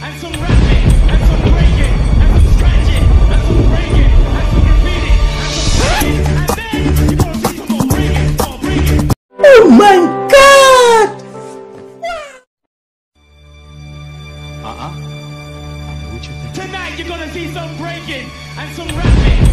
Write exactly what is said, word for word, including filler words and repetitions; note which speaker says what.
Speaker 1: and some rapping, and some breaking, and some scratching, and some breaking, and some graffiti, and some breaking, and then you're gonna see some more breaking, more breaking.
Speaker 2: Oh my God!
Speaker 1: Uh-uh. Tonight you're gonna see some breaking and some rapping